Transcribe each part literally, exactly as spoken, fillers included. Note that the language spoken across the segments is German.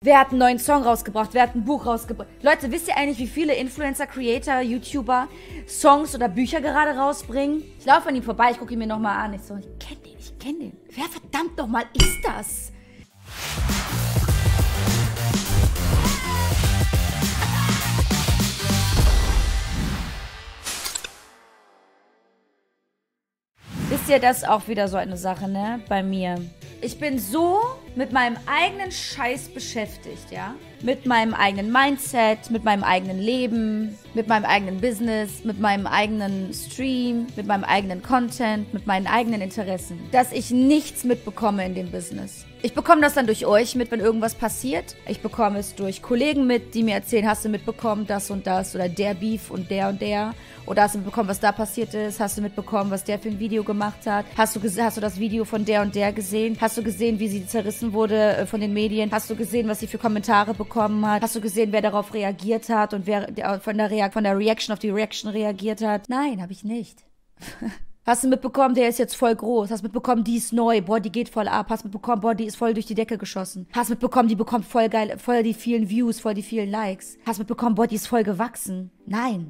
Wer hat einen neuen Song rausgebracht? Wer hat ein Buch rausgebracht? Leute, wisst ihr eigentlich, wie viele Influencer, Creator, YouTuber Songs oder Bücher gerade rausbringen? Ich laufe an ihm vorbei, ich gucke ihn mir nochmal an. Ich so, ich kenne den, ich kenne den. Wer verdammt nochmal ist das? Wisst ihr, das ist auch wieder so eine Sache, ne? Bei mir. Ich bin so mit meinem eigenen Scheiß beschäftigt, ja? Mit meinem eigenen Mindset, mit meinem eigenen Leben, mit meinem eigenen Business, mit meinem eigenen Stream, mit meinem eigenen Content, mit meinen eigenen Interessen, dass ich nichts mitbekomme in dem Business. Ich bekomme das dann durch euch mit, wenn irgendwas passiert. Ich bekomme es durch Kollegen mit, die mir erzählen, hast du mitbekommen, das und das oder der Beef und der und der. Oder hast du mitbekommen, was da passiert ist? Hast du mitbekommen, was der für ein Video gemacht hat? Hast du, hast du das Video von der und der gesehen? Hast du gesehen, wie sie zerrissen wurde äh, von den Medien? Hast du gesehen, was sie für Kommentare bekommen hat? Hast du gesehen, wer darauf reagiert hat und wer der, von, der Reak von der Reaction auf die Reaction reagiert hat? Nein, habe ich nicht. Hast du mitbekommen, der ist jetzt voll groß. Hast du mitbekommen, die ist neu. Boah, die geht voll ab. Hast du mitbekommen, boah, die ist voll durch die Decke geschossen. Hast du mitbekommen, die bekommt voll geil, voll die vielen Views, voll die vielen Likes. Hast du mitbekommen, boah, die ist voll gewachsen. Nein.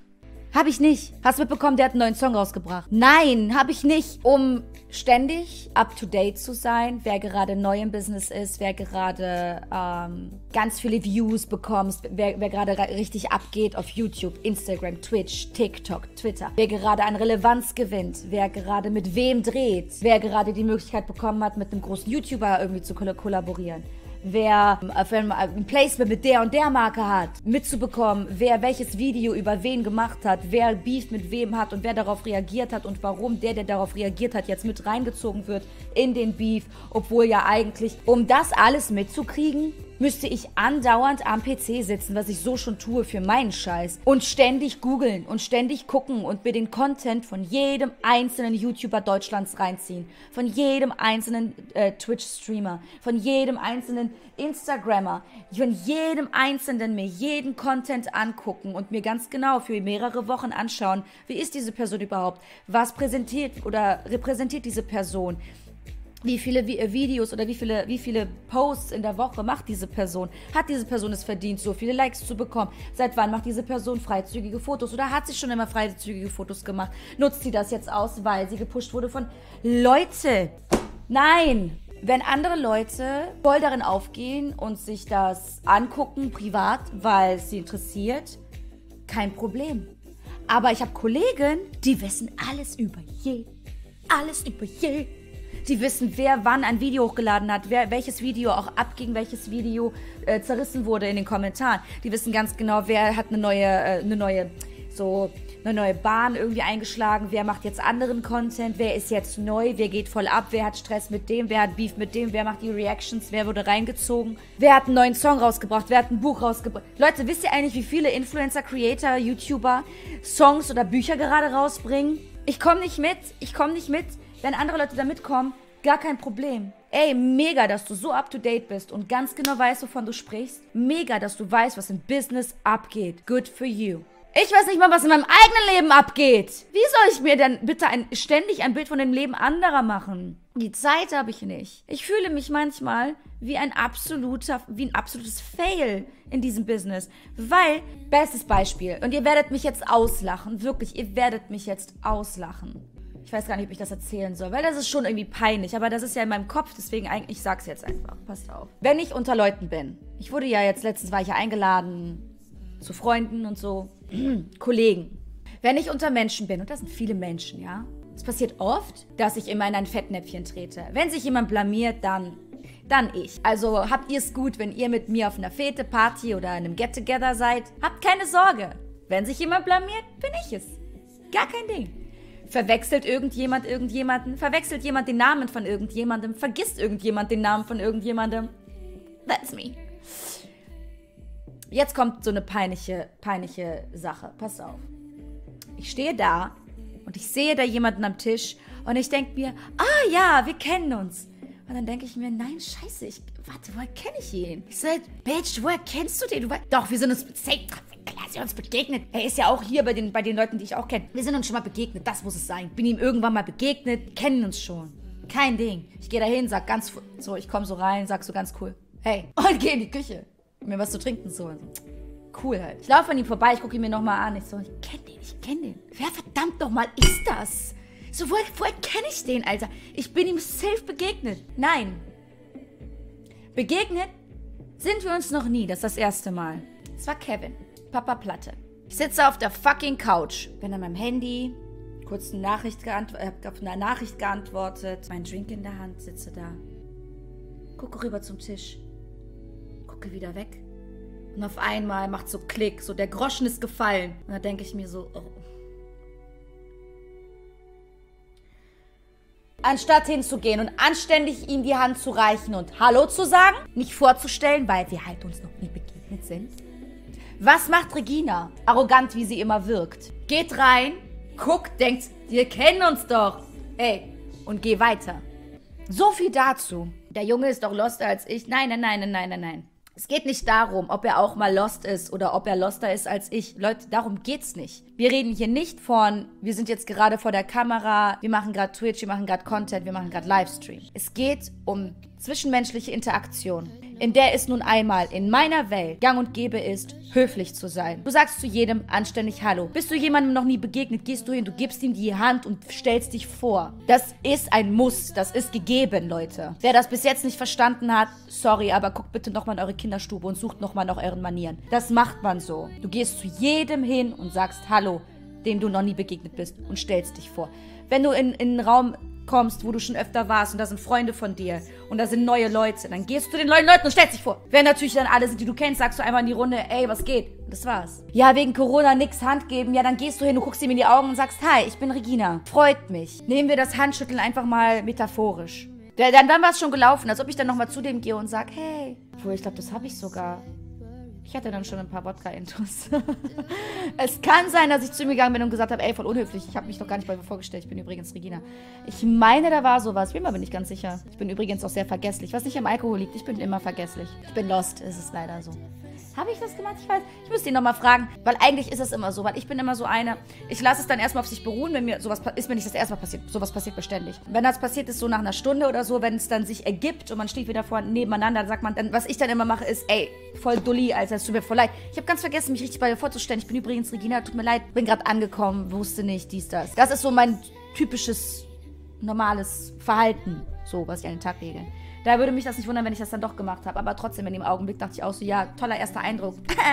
Hab ich nicht. Hast du mitbekommen, der hat einen neuen Song rausgebracht? Nein, hab ich nicht. Um ständig up-to-date zu sein, wer gerade neu im Business ist, wer gerade ähm, ganz viele Views bekommt, wer, wer gerade richtig abgeht auf YouTube, Instagram, Twitch, TikTok, Twitter, wer gerade an Relevanz gewinnt, wer gerade mit wem dreht, wer gerade die Möglichkeit bekommen hat, mit einem großen YouTuber irgendwie zu kollaborieren. Wer ein Placement mit der und der Marke hat, mitzubekommen, wer welches Video über wen gemacht hat, wer Beef mit wem hat und wer darauf reagiert hat und warum der, der darauf reagiert hat, jetzt mit reingezogen wird in den Beef, obwohl ja eigentlich, um das alles mitzukriegen, müsste ich andauernd am P C sitzen, was ich so schon tue für meinen Scheiß. Und ständig googeln und ständig gucken und mir den Content von jedem einzelnen YouTuber Deutschlands reinziehen. Von jedem einzelnen äh, Twitch-Streamer. Von jedem einzelnen Instagrammer. Von jedem einzelnen mir jeden Content angucken und mir ganz genau für mehrere Wochen anschauen, wie ist diese Person überhaupt? Was präsentiert oder repräsentiert diese Person? Wie viele Videos oder wie viele, wie viele Posts in der Woche macht diese Person? Hat diese Person es verdient, so viele Likes zu bekommen? Seit wann macht diese Person freizügige Fotos? Oder hat sie schon immer freizügige Fotos gemacht? Nutzt sie das jetzt aus, weil sie gepusht wurde von Leute? Nein! Wenn andere Leute voll darin aufgehen und sich das angucken, privat, weil es sie interessiert, kein Problem. Aber ich habe Kollegen, die wissen alles über jeden. Alles über jeden. Die wissen, wer wann ein Video hochgeladen hat, wer welches Video auch abging, welches Video äh, zerrissen wurde in den Kommentaren. Die wissen ganz genau, wer hat eine neue, äh, eine neue, so eine neue Bahn irgendwie eingeschlagen, wer macht jetzt anderen Content, wer ist jetzt neu, wer geht voll ab, wer hat Stress mit dem, wer hat Beef mit dem, wer macht die Reactions, wer wurde reingezogen, wer hat einen neuen Song rausgebracht, wer hat ein Buch rausgebracht. Leute, wisst ihr eigentlich, wie viele Influencer, Creator, YouTuber Songs oder Bücher gerade rausbringen? Ich komme nicht mit, ich komme nicht mit. Wenn andere Leute da mitkommen, gar kein Problem. Ey, mega, dass du so up-to-date bist und ganz genau weißt, wovon du sprichst. Mega, dass du weißt, was im Business abgeht. Good for you. Ich weiß nicht mal, was in meinem eigenen Leben abgeht. Wie soll ich mir denn bitte ein, ständig ein Bild von dem Leben anderer machen? Die Zeit habe ich nicht. Ich fühle mich manchmal wie ein absoluter, wie ein absolutes Fail in diesem Business. Weil, bestes Beispiel, und ihr werdet mich jetzt auslachen, wirklich, ihr werdet mich jetzt auslachen. Ich weiß gar nicht, ob ich das erzählen soll, weil das ist schon irgendwie peinlich, aber das ist ja in meinem Kopf, deswegen eigentlich, ich sag's jetzt einfach. Passt auf. Wenn ich unter Leuten bin, ich wurde ja jetzt, letztens war ich ja eingeladen zu Freunden und so, Kollegen. Wenn ich unter Menschen bin, und das sind viele Menschen, ja, es passiert oft, dass ich immer in ein Fettnäpfchen trete. Wenn sich jemand blamiert, dann, dann ich. Also habt ihr es gut, wenn ihr mit mir auf einer Fete, Party oder einem Get-Together seid? Habt keine Sorge. Wenn sich jemand blamiert, bin ich es. Gar kein Ding. Verwechselt irgendjemand irgendjemanden? Verwechselt jemand den Namen von irgendjemandem? Vergisst irgendjemand den Namen von irgendjemandem? That's me. Jetzt kommt so eine peinliche, peinliche Sache. Pass auf. Ich stehe da und ich sehe da jemanden am Tisch und ich denke mir, ah ja, wir kennen uns. Und dann denke ich mir, nein, scheiße, ich, warte, woher kenne ich ihn? Ich sage, Bitch, woher kennst du den? Du weißt, doch, wir sind uns, safe, klar, sind uns begegnet. Er ist ja auch hier bei den, bei den Leuten, die ich auch kenne. Wir sind uns schon mal begegnet, das muss es sein. Bin ihm irgendwann mal begegnet, kennen uns schon. Kein Ding. Ich gehe da hin, sag ganz, so, ich komme so rein, sag so ganz cool, Hey, und geh in die Küche, um mir was zu trinken zu holen. Cool halt. Ich laufe an ihm vorbei, ich gucke ihn mir nochmal an. Ich so, ich kenn den, ich kenn den. Wer verdammt nochmal ist das? So, woher, woher kenne ich den, Alter? Ich bin ihm safe begegnet. Nein. Begegnet sind wir uns noch nie. Das ist das erste Mal. Es war Kevin. Papa Platte. Ich sitze auf der fucking Couch. Bin an meinem Handy. Kurz eine Nachricht geantwortet, auf eine Nachricht geantwortet. Mein Drink in der Hand, sitze da. Gucke rüber zum Tisch. Gucke wieder weg. Und auf einmal macht so Klick, so der Groschen ist gefallen. Und da denke ich mir so, oh. Anstatt hinzugehen und anständig ihm die Hand zu reichen und Hallo zu sagen, nicht vorzustellen, weil wir halt uns noch nie begegnet sind. Was macht Regina? Arrogant, wie sie immer wirkt. Geht rein, guckt, denkt, wir kennen uns doch. Ey, und geh weiter. So viel dazu. Der Junge ist doch loster als ich. Nein, nein, nein, nein, nein, nein, nein. Es geht nicht darum, ob er auch mal lost ist oder ob er loster ist als ich. Leute, darum geht's nicht. Wir reden hier nicht von, wir sind jetzt gerade vor der Kamera, wir machen gerade Twitch, wir machen gerade Content, wir machen gerade Livestream. Es geht um zwischenmenschliche Interaktion, in der es nun einmal in meiner Welt gang und gäbe ist, höflich zu sein. Du sagst zu jedem anständig Hallo. Bist du jemandem noch nie begegnet, gehst du hin, du gibst ihm die Hand und stellst dich vor. Das ist ein Muss, das ist gegeben, Leute. Wer das bis jetzt nicht verstanden hat, sorry, aber guckt bitte nochmal in eure Kinderstube und sucht nochmal nach euren Manieren. Das macht man so. Du gehst zu jedem hin und sagst Hallo, dem du noch nie begegnet bist und stellst dich vor. Wenn du in, in einen Raum kommst, wo du schon öfter warst und da sind Freunde von dir und da sind neue Leute, dann gehst du zu den neuen Leuten und stellst dich vor. Wenn natürlich dann alle sind, die du kennst, sagst du einmal in die Runde, ey, was geht? Und das war's. Ja, wegen Corona nix Hand geben. Ja, dann gehst du hin, du guckst ihm in die Augen und sagst, hi, ich bin Regina. Freut mich. Nehmen wir das Handschütteln einfach mal metaphorisch. Dann, dann war es schon gelaufen, als ob ich dann nochmal zu dem gehe und sag, hey. Obwohl, ich glaube, das habe ich sogar. Ich hatte dann schon ein paar Wodka-Intros. Es kann sein, dass ich zu ihm gegangen bin und gesagt habe, ey, voll unhöflich, ich habe mich noch gar nicht bei mir vorgestellt, ich bin übrigens Regina. Ich meine, da war sowas, bin mir aber nicht ganz sicher. Ich bin übrigens auch sehr vergesslich, was nicht am Alkohol liegt, ich bin immer vergesslich. Ich bin lost, es ist leider so. Habe ich das gemacht? Ich weiß. Ich müsste ihn nochmal fragen, weil eigentlich ist es immer so, weil ich bin immer so eine, ich lasse es dann erstmal auf sich beruhen, wenn mir sowas ist mir nicht das erste Mal passiert. Sowas passiert beständig. Wenn das passiert ist, so nach einer Stunde oder so, wenn es dann sich ergibt und man steht wieder vor nebeneinander, dann sagt man, dann, was ich dann immer mache, ist, ey, voll dulli, Alter, es tut mir voll leid. Ich habe ganz vergessen, mich richtig bei dir vorzustellen. Ich bin übrigens Regina, tut mir leid, bin gerade angekommen, wusste nicht, dies, das. Das ist so mein typisches, normales Verhalten, so, was ich an den Tag lege. Da würde mich das nicht wundern, wenn ich das dann doch gemacht habe. Aber trotzdem, in dem Augenblick dachte ich auch so, ja, toller erster Eindruck.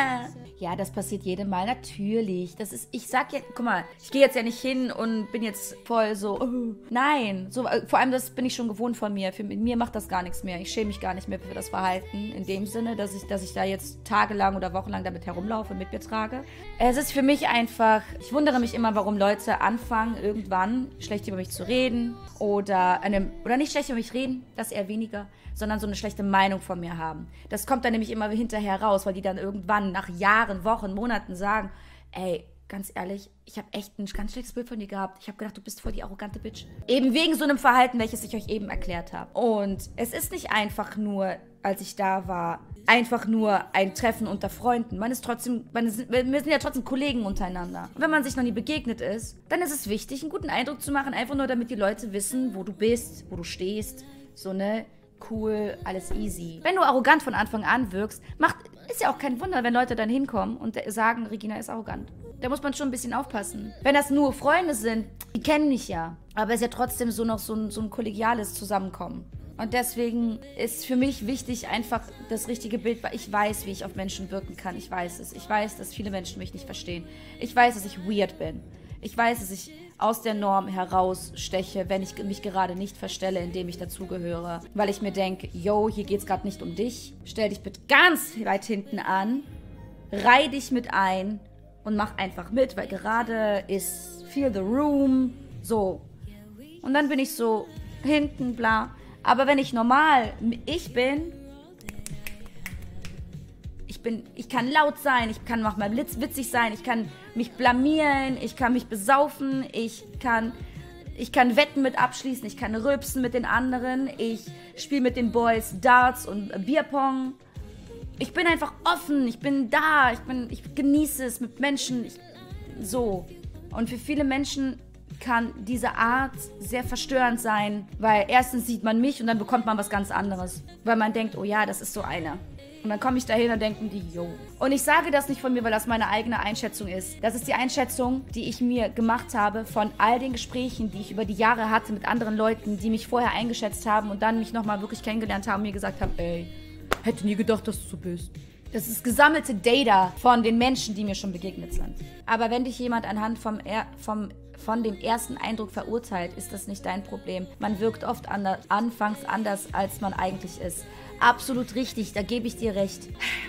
Ja, das passiert jedem Mal, natürlich. Das ist, ich sag ja, guck mal, ich gehe jetzt ja nicht hin und bin jetzt voll so, oh. Nein. So, vor allem, das bin ich schon gewohnt von mir. Für mir macht das gar nichts mehr. Ich schäme mich gar nicht mehr für das Verhalten. In dem Sinne, dass ich, dass ich da jetzt tagelang oder wochenlang damit herumlaufe und mit mir trage. Es ist für mich einfach, ich wundere mich immer, warum Leute anfangen, irgendwann schlecht über mich zu reden. Oder, eine, oder nicht schlecht über mich reden, das eher weniger, sondern so eine schlechte Meinung von mir haben. Das kommt dann nämlich immer hinterher raus, weil die dann irgendwann nach Jahren, Wochen, Monaten sagen, ey, ganz ehrlich, ich habe echt ein ganz schlechtes Bild von dir gehabt. Ich habe gedacht, du bist voll die arrogante Bitch. Eben wegen so einem Verhalten, welches ich euch eben erklärt habe. Und es ist nicht einfach nur, als ich da war, einfach nur ein Treffen unter Freunden. Man ist trotzdem, man ist, wir sind ja trotzdem Kollegen untereinander. Und wenn man sich noch nie begegnet ist, dann ist es wichtig, einen guten Eindruck zu machen, einfach nur, damit die Leute wissen, wo du bist, wo du stehst. So, ne? Cool, alles easy. Wenn du arrogant von Anfang an wirkst, macht, ist ja auch kein Wunder, wenn Leute dann hinkommen und sagen, Regina ist arrogant. Da muss man schon ein bisschen aufpassen. Wenn das nur Freunde sind, die kennen mich ja. Aber es ist ja trotzdem so noch so ein, so ein kollegiales Zusammenkommen. Und deswegen ist für mich wichtig einfach das richtige Bild, weil ich weiß, wie ich auf Menschen wirken kann. Ich weiß es. Ich weiß, dass viele Menschen mich nicht verstehen. Ich weiß, dass ich weird bin. Ich weiß, dass ich aus der Norm heraussteche, wenn ich mich gerade nicht verstelle, indem ich dazugehöre. Weil ich mir denke, yo, hier geht's gerade nicht um dich. Stell dich bitte ganz weit hinten an, reih dich mit ein und mach einfach mit, weil gerade ist feel the room, so. Und dann bin ich so hinten, bla. Aber wenn ich normal ich bin, ich bin, ich kann laut sein, ich kann auch mal witzig sein, ich kann mich blamieren, ich kann mich besaufen, ich kann, ich kann Wetten mit abschließen, ich kann rülpsen mit den anderen, ich spiele mit den Boys Darts und Bierpong. Ich bin einfach offen, ich bin da, ich bin, ich genieße es mit Menschen, ich, so. Und für viele Menschen kann diese Art sehr verstörend sein, weil erstens sieht man mich und dann bekommt man was ganz anderes. Weil man denkt, oh ja, das ist so eine. Und dann komme ich dahin und denken die, yo. Und ich sage das nicht von mir, weil das meine eigene Einschätzung ist. Das ist die Einschätzung, die ich mir gemacht habe von all den Gesprächen, die ich über die Jahre hatte mit anderen Leuten, die mich vorher eingeschätzt haben und dann mich nochmal wirklich kennengelernt haben und mir gesagt haben, ey, hätte nie gedacht, dass du so bist. Das ist gesammelte Data von den Menschen, die mir schon begegnet sind. Aber wenn dich jemand anhand vom, er vom von dem ersten Eindruck verurteilt, ist das nicht dein Problem. Man wirkt oft anders, anfangs anders, als man eigentlich ist. Absolut richtig, da gebe ich dir recht.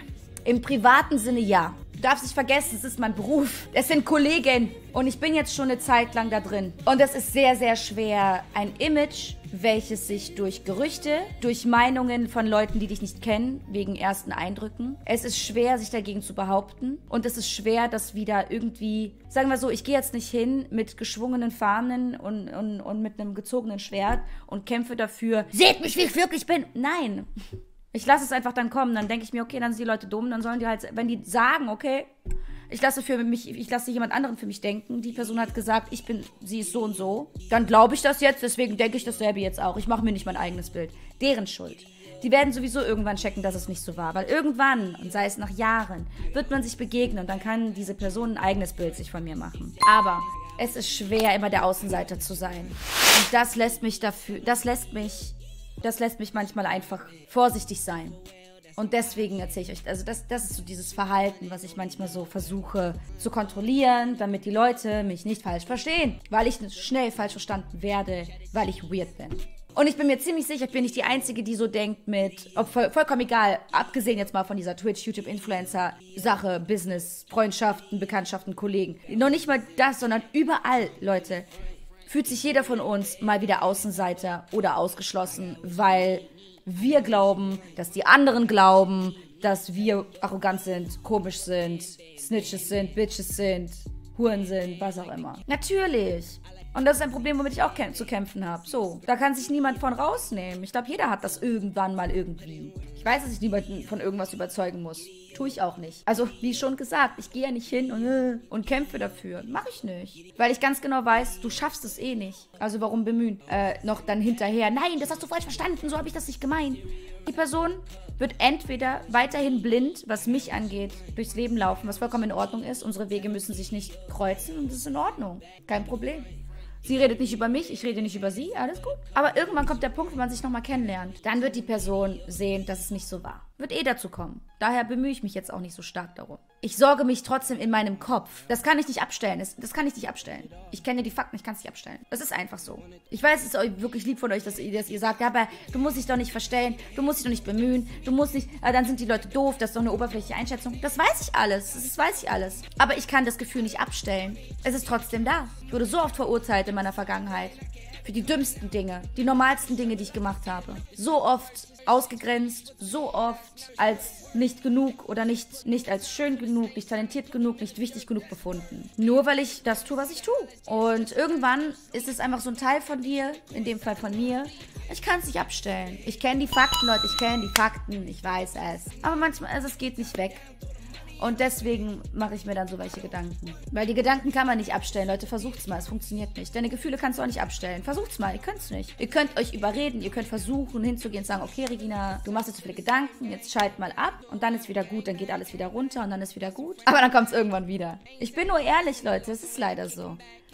Im privaten Sinne ja. Du darfst nicht vergessen, es ist mein Beruf. Es sind Kollegen und ich bin jetzt schon eine Zeit lang da drin. Und es ist sehr, sehr schwer, ein Image, welches sich durch Gerüchte, durch Meinungen von Leuten, die dich nicht kennen, wegen ersten Eindrücken. Es ist schwer, sich dagegen zu behaupten. Und es ist schwer, das wieder irgendwie, sagen wir so, ich gehe jetzt nicht hin mit geschwungenen Fahnen und, und, und mit einem gezogenen Schwert und kämpfe dafür, seht mich, wie ich wirklich bin. Nein. Ich lasse es einfach dann kommen, dann denke ich mir, okay, dann sind die Leute dumm, dann sollen die halt, wenn die sagen, okay, ich lasse für mich, ich lasse jemand anderen für mich denken, die Person hat gesagt, ich bin, sie ist so und so, dann glaube ich das jetzt, deswegen denke ich dasselbe jetzt auch. Ich mache mir nicht mein eigenes Bild. Deren Schuld. Die werden sowieso irgendwann checken, dass es nicht so war, weil irgendwann, und sei es nach Jahren, wird man sich begegnen und dann kann diese Person ein eigenes Bild sich von mir machen. Aber es ist schwer, immer der Außenseiter zu sein. Und das lässt mich dafür, das lässt mich Das lässt mich manchmal einfach vorsichtig sein. Und deswegen erzähle ich euch, also das, das ist so dieses Verhalten, was ich manchmal so versuche zu kontrollieren, damit die Leute mich nicht falsch verstehen. Weil ich schnell falsch verstanden werde, weil ich weird bin. Und ich bin mir ziemlich sicher, ich bin nicht die Einzige, die so denkt mit, ob voll, vollkommen egal, abgesehen jetzt mal von dieser Twitch, YouTube, Influencer-Sache, Business, Freundschaften, Bekanntschaften, Kollegen. Noch nicht mal das, sondern überall, Leute, fühlt sich jeder von uns mal wieder Außenseiter oder ausgeschlossen, weil wir glauben, dass die anderen glauben, dass wir arrogant sind, komisch sind, Snitches sind, Bitches sind, Huren sind, was auch immer. Natürlich. Und das ist ein Problem, womit ich auch zu kämpfen habe. So, da kann sich niemand von rausnehmen. Ich glaube, jeder hat das irgendwann mal irgendwie. Ich weiß, dass ich niemanden von irgendwas überzeugen muss. Tue ich auch nicht. Also, wie schon gesagt, ich gehe ja nicht hin und, äh, und kämpfe dafür. Mache ich nicht. Weil ich ganz genau weiß, du schaffst es eh nicht. Also, warum bemühen? Äh, noch dann hinterher. Nein, das hast du falsch verstanden. So habe ich das nicht gemeint. Die Person wird entweder weiterhin blind, was mich angeht, durchs Leben laufen, was vollkommen in Ordnung ist. Unsere Wege müssen sich nicht kreuzen und das ist in Ordnung. Kein Problem. Sie redet nicht über mich, ich rede nicht über sie, alles gut. Aber irgendwann kommt der Punkt, wo man sich nochmal kennenlernt. Dann wird die Person sehen, dass es nicht so war. Wird eh dazu kommen. Daher bemühe ich mich jetzt auch nicht so stark darum. Ich sorge mich trotzdem in meinem Kopf. Das kann ich nicht abstellen. Das, das kann ich nicht abstellen. Ich kenne die Fakten, ich kann es nicht abstellen. Das ist einfach so. Ich weiß, es ist euch wirklich lieb von euch, dass ihr, dass ihr sagt, ja, aber du musst dich doch nicht verstellen, du musst dich doch nicht bemühen, du musst nicht, äh, dann sind die Leute doof, das ist doch eine oberflächliche Einschätzung. Das weiß ich alles, das weiß ich alles. Aber ich kann das Gefühl nicht abstellen. Es ist trotzdem da. Ich wurde so oft verurteilt in meiner Vergangenheit. Für die dümmsten Dinge, die normalsten Dinge, die ich gemacht habe. So oft ausgegrenzt, so oft als nicht genug oder nicht, nicht als schön genug, nicht talentiert genug, nicht wichtig genug befunden. Nur weil ich das tue, was ich tue. Und irgendwann ist es einfach so ein Teil von dir, in dem Fall von mir. Ich kann es nicht abstellen. Ich kenne die Fakten, Leute, ich kenne die Fakten, ich weiß es. Aber manchmal, also es geht nicht weg. Und deswegen mache ich mir dann so welche Gedanken. Weil die Gedanken kann man nicht abstellen. Leute, versucht's mal. Es funktioniert nicht. Deine Gefühle kannst du auch nicht abstellen. Versucht's mal. Ihr könnt's nicht. Ihr könnt euch überreden. Ihr könnt versuchen, hinzugehen und sagen, okay, Regina, du machst jetzt so viele Gedanken. Jetzt schalt mal ab. Und dann ist wieder gut. Dann geht alles wieder runter und dann ist wieder gut. Aber dann kommt's irgendwann wieder. Ich bin nur ehrlich, Leute. Es ist leider so.